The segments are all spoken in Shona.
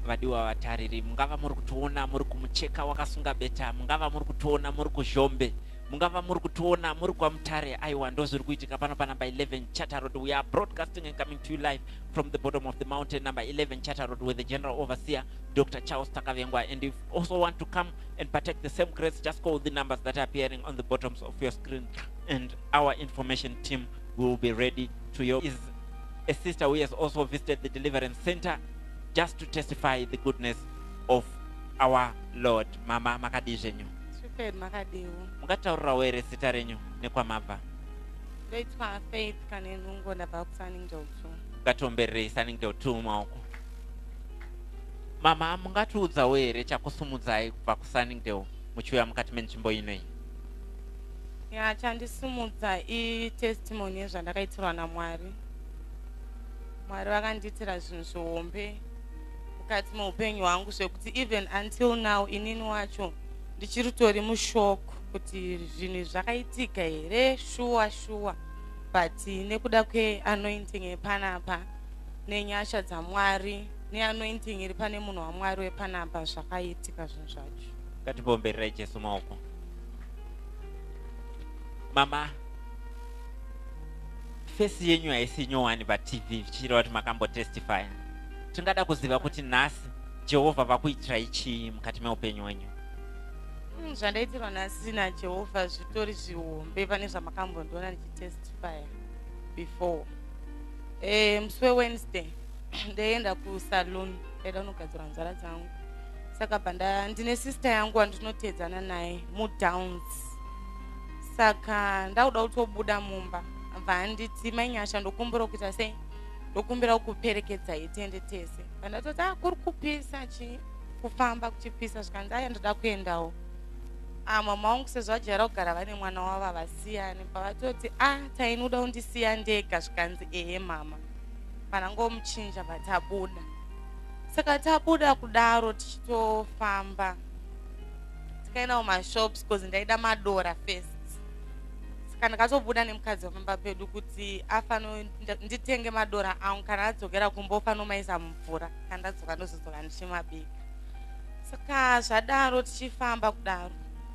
vadiwa vatariri, mungava muri kutoona muri kumucheka wakasunga beta, mungava muri kutoona muri kuzhombe, mungava muri kutoona muri kwaMutare. Aiwa, ndozviri kuitika pano panumber 11 Charter Road. We are broadcasting and coming to you live from the bottom of the mountain, number 11 Charter Road, with the General Overseer Dr. Charles Takavengwa. And if you also want to come and partake the same grace, just call the numbers that are appearing on the bottoms of your screen, and our information team will be ready to you. Is a sister who has also visited the Deliverance Center just to testify the goodness of our Lord. Mama makadijenyu. Stupid makadiwo. Mungataurirawo here zita renyu nekwamabva? Ndoitwa Faith Kanenungo ndabva kuSunningdale 2. Ngatombererei Sunningdale 2 maoko. Mama, mungatiudzawo here chakusumudzai kubva kuSunningdale muchiuya mukati menzvimbo inei? Ya, chandisumudza testimony yezvandakaitirwa naMwari. Mwari vakandiitira zvinhu zvihombe mukati meupenyu hwangu zvekuti even until now inini wacho ndichiritori mushoko kuti zvinhu zvakaitika here shuwa but nekuda kweanointing yepanapa nenyasha dzaMwari neanointing iri pane munhu waMwari wepanapa zvakaitika zvinhu zvacho. Ngatibombererai Jesu maoko. Mama, face yenyu haisi nyowani paTV vichireva kuti makambotestifya. Tingada kuziva kuti nhasi Jehovha vakuitirai chii mukati meupenyu hwenyu? Zvandaitirwa nhasi naJehovha zvitori zvihombe pane zvamakambondiona ndichitestifya before. Musi weWednesday ndaenda kusalon ndaida kunogadzirwa nzara dzangu. Saka ndine sister yangu wandinotedzana naye muDowns. Saka ndauda kutobuda mumba vanditi mainyasha ndokumbira kuita sei, ndokumbira kuperekedzai tende tese. Vandatoti kuri kupisa kufamba kuchipisa zvikanzi aya ndoda kuendawo. Mama vangu sezvo vajara kugara vane mwana wavo havasiyane, pavatoti tainoda kundisiya ndega zvikanzi ehe mama, vanangomuchinja vatabuda. Saka tabuda kudaro tichitofamba tikaenda kumashops because ndaida madora first. Saka ndakatobuda nemukadzi wapamba pedu kuti nditenge madora angu kana adzokera kumba ofanomaisa mumvura kana ndadzoka ndozodzoka ndichimabika. Saka zvadaro tichifamba kudaro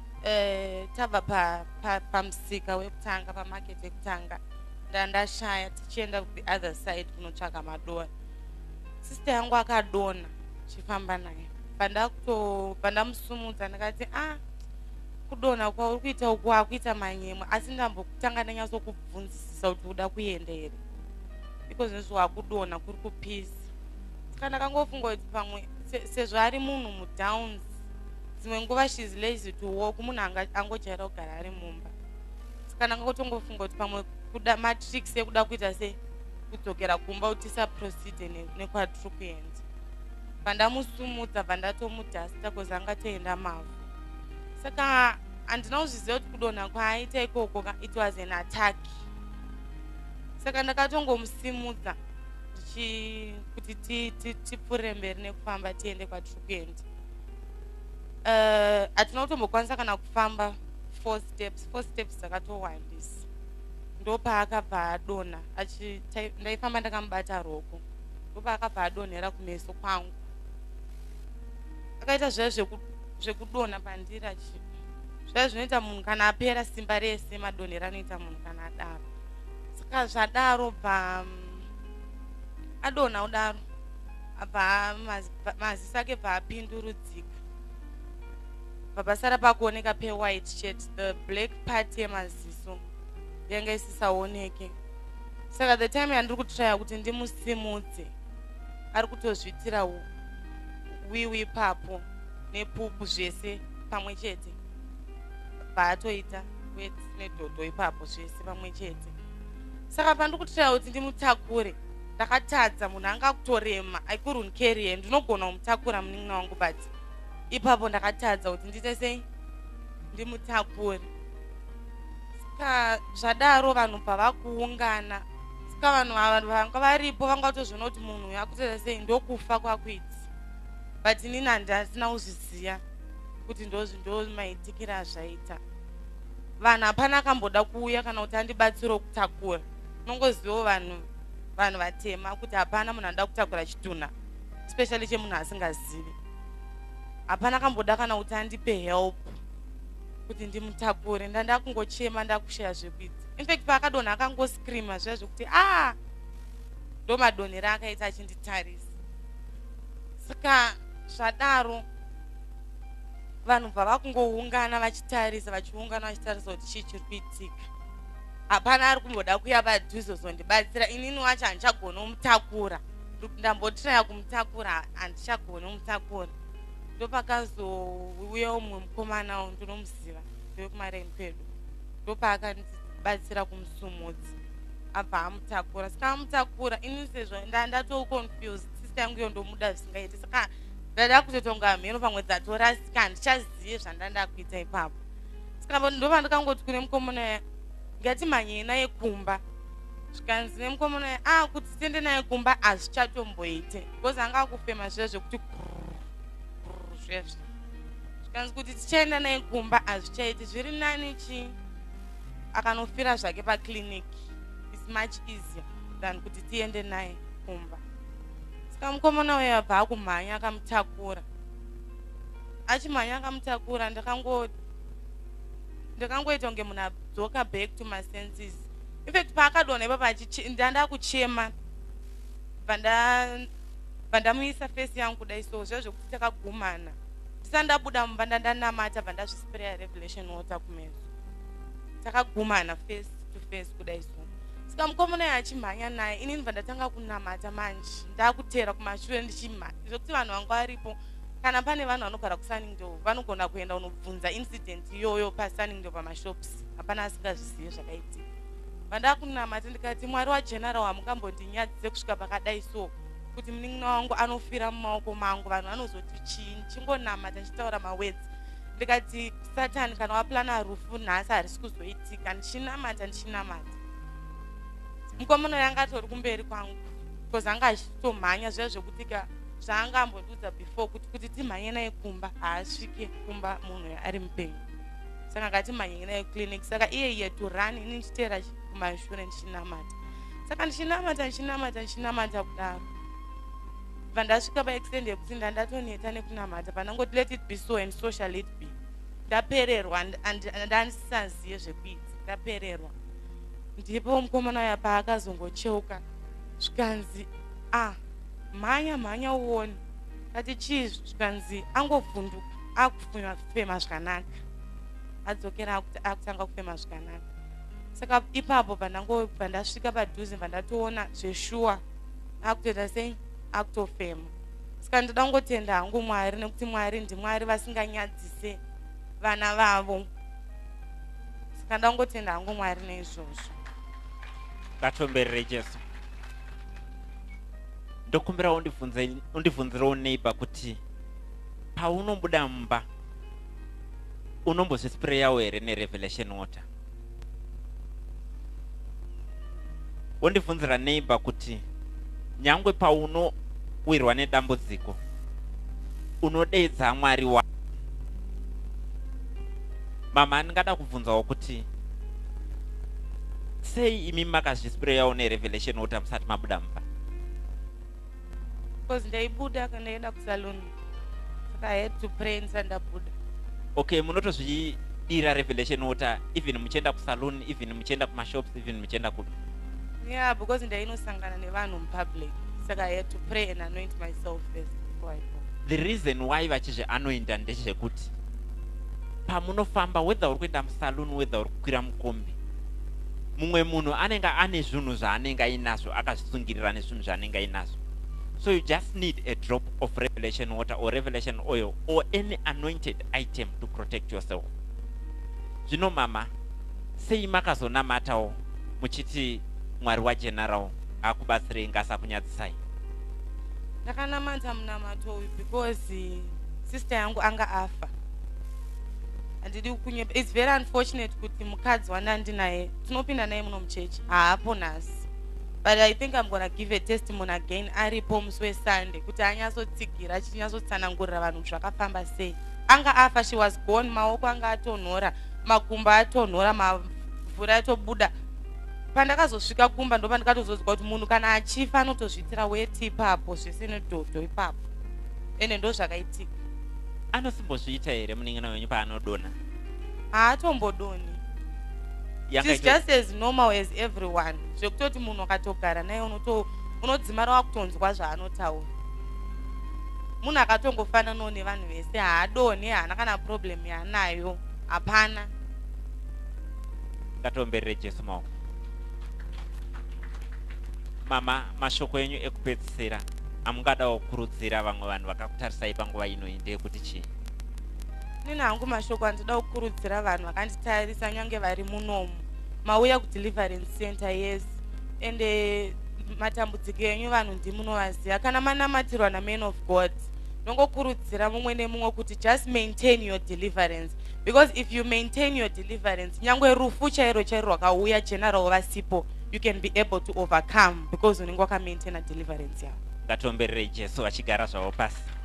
tabva pamusika wekutanga pamarket yekutanga ndashaya tichienda the other side kunotsvaga madora. Sister yangu akadona tichifamba naye. Pandamusumudza ndakati kudona kwauri kuita uku akuita manyemwe asi ndambotanga ndanyatsokubvunzisisa kuti uda kuenda here because nezvo wakudona kuri kupisa. Saka ndakangofunga kuti pamwe sezvo ari munhu muDowns dzimwe nguva she's lazy to walk, munhu angojaira kugara ari mumba. Saka ndangotongofunga kuti pamwe kuda matrix ekuda kuita sei kudzokera kumba kuti tisaproceed nekwatiri kuenda. Pandamusumudza pandatomudhasta because anga toenda mavhu. Saka handina kuzviziva kuti kudonha kwaaita ikoko it was an attack. Saka ndakatongomusimudza kuti tipfuure mberi nekufamba tiende kwatiri kuenda. Hatina kutombokwanisa kana kufamba 4 steps dzakatowandisa. Ndopaakabva adonha ndaifamba ndakamubata roko. Ndopaakabva adonhera kumeso kwangu. Akaita zvekudonha pandira zvinoita munhu kana apera simba rese madonhero anoita munhu kana adaro. Saka zvadaro bva adonha kudaro abva maziso ake bva apindurudzika. Pasara pakuoneka white shirt, the black part yemaziso yanga isisaoneke. Saka the time yandiri kutraya kuti ndimusimudze ari kutozvitira wiwi papo nepupu zvese pamwe chete. Baatoita nedhodho ipapo zvese pamwe chete. Saka pandiri kutraya kuti ndimutakure ndakatadza munhu anga kutorema I couldn't carry him. Ndinogona kumutakura munin'ina wangu but ipapo ndakatadza kuti ndiite sei ndimutakure. Saka zvadaro vanhu pavakuungana, saka vanhu vanga varipo vangatozviona kuti munhu uyu akutoita sei ndokufa kwakuita. But inini handasina kuzviziva kuti ndo maitikiro azvaita. Vanhu hapana akamboda kuuya kana kuti andibatsire kutakura. Nongozivawo vanhu vatema kuti hapana munhu anoda kutakura chitunha especially chemunhu asingazivi. Hapana kamboda kana kuti andipe help kuti ndimutakure. Ndanda kungochema ndakushaya zvekuita. In fact paakadonha akangoscreama zviya zvekuti ndo madonhero akaita achinditarisa. Saka zvadaro vanhu bva vakungoungana vachitarisa kuti chii chiri kuitika. Hapana ari kumboda kuuya padhuze kuzondibatsira. Inini wacho handichagona kumutakura. Ndambotiraya kumutakura handichagona kumutakura. Ndopakazouya umwe mukomana ndinomuziva ndewekumareni kwedu. Ndopaakandibatsira kumusumudzi abva amutakura. Saka amutakura inini sezvo ndatoconfused. Sister yangu iyo ndomuda zvisingaiti. Saka ndada kutotonga mheno pamwe dzatorasika handichazivi zvandanda kuita ipapo. Saka ndopandikangoti kune mukomana ngatimhanye naye kumba. Zvikanzi nemukomana kuti tiende naye kumba hazvichatomboite because anga akufema zviya zvekuti zvezvo. Zvikanzi kuti tichaenda naye kumba hazvichaiti. Zviri nani akanofira zvake paclinic. It's much easier than kuti tiende naye kumba. Saka mukomana uyo abva akumhanya akamutakura. Achimhanya akamutakura ndakangoita kunge munhu adzoka back to my senses. In fact paakadonha ipapo ndanda kuchema bvandamuisa face yangu kudai so zviya zvekuti takagumana. Ndisati ndabuda mumba ndanamata bvandazvispreya revelation water kumeso. Takagumana face to face kudai so. Saka mukomana uyo achimhanya naye inini bvandatanga kunamata manje ndakutera kumashure ndichimhanya zvokuti vanhu vangu varipo. Kana pane vanhu vanogara kuSunningdale vanogona kuenda unobvunza incident iyoyo paSunningdale pamashops. Hapana asingazvizivi zvakaitika. Vandakunamata ndikati Mwari waGeneral hamukambondinyadzise kusvika pakadai so kuti munin'ina wangu anofira mumaoko mangu. Vanhu vanozoti chii chingonamata ndichitaura mawords. Ndikati Satani kana waplana rufu nhasi harisi kuzoitika. Ndichinamata. Mukomana uyo anga atori kumberi kwangu because anga achitomhanya zviya zvekutika zvaanga ambondiudza before kuti timhanye naye kumba haasvike kumba munhu uyo ari mupenyu. Saka ngatimhanye naye clinic. Saka iye to run ini ndichiteera kumashure ndichinamata. Saka ndichinamata kudaro vandasvika paextend yekuti ndatoneta nekunamata panangoti let it be so and so shall it be. Ndapererwa ndandisazive zvekuita. Ndapererwa. Ndipo mukomana uyo paakazongocheuka zvikanzi mhanya uone. Kati chii? Zvikanzi angovhunduka akufema zvakanaka. Adzokera akutanga kufema zvakanaka. Saka ipapo pandasvika padhuze pandatoona zveshuwa akutoita sei akutofema. Saka ndoda kungotenda hangu Mwari nekuti Mwari ndiMwari vasinganyadzise vana vavo. Saka ndoda kungotenda hangu Mwari neizvozvo. Ngatomberere Jesu. Ndokumbira undibvunzirewo neighbor kuti paunobuda mumba unombozvispreyawo here nerevelation water. Undibvunzira neighbor kuti nyangwe paunowirwa nedambudziko unodeedza Mwari wako. Mama ndingada kubvunzawo kuti sei imi makazvispreyawo nerevelation water musati mabuda mumba? Because ndaibuda kana ndaenda kusalon. Saka I had to pray ndisati ndabuda. Okay, munotozvidira revelation water even muchienda kusalon, even muchienda kumashops, even muchienda kudu. Yeah, because ndainosangana nevanhu mupublic. Saka I had to pray and anoint myself first before I go. The reason why vachizvianointa ndechekuti pamunofamba whether uri kuenda musalon whether uri kukwira mukombi, mumwe munhu anenge ane zvinhu zvaanenge ainazvo akazvisungirira nezvinhu zvaanenge ainazvo. So you just need a drop of revelation water or revelation oil or any anointed item to protect yourself. Zvino mama, sei makazonamatawo muchiti Mwari waGeneral akubatsirei ngasakunyadzisai? Ndakanamata munamato uyu because sister yangu anga afa. Handidi kunyepa. It's very unfortunate kuti mukadzi wandandinaye tinopinda naye muno muchechi haapo nhasi. But I think I'm going to give a testimony again aripo musi weSunday kuti anyatsotsigira achinyatsosanangurira vanhu zvakafamba sei. Anga afa, she was gone, maoko anga atonhora, makumba atonhora, mavhura atobuda. pandakazosvika kumba ndo pandakatozozwa kuti munhu kana achifa anotozviitira weti ipapo zvisine dhodho ipapo ende ndo zvakaitika. Anosimbozviita here munin'ina wenyu paanodona? Haatombodoni. She's just as normal as everyone. Zvekutoti munhu akatogara naye unodzimara wakutonzwa zvaanotaura. Munhu akatongofananawo nevanhu vese, haadoni, haana kana problem yaanayo, hapana. Ngatomberere Jesu maoko. Mama, mashoko enyu ekupedzisira amungadawo kukurudzira vamwe vanhu vakakutarisai panguva ino ndeyekuti chii? Nini hangu mashoko andinoda kukurudzira vanhu vakanditarisa nyange vari munomu. Mauya kudeliverance center, yes. Ende matambudziko enyu vanhu ndimunovaziva. Kana manamatirwa naman of God, nongokurudzira mumwe nemumwe kuti just maintain your deliverance. Because if you maintain your deliverance, nyangwe rufu chairo rwakauya general vasipo, you can be able to overcome because unenge waka maintain a deliverance yao. Ngatomberere Jesu achigara zvavo pasi.